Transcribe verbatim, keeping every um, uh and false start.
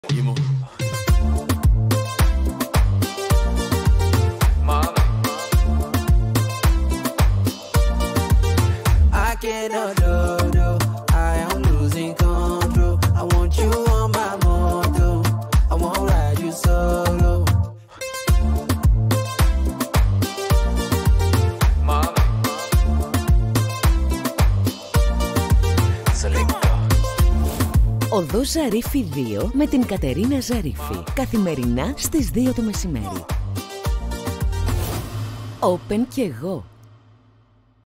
Οδός Ζαρίφη δύο με την Κατερίνα Ζαρίφη. Καθημερινά στις δύο το μεσημέρι. Open κι εγώ.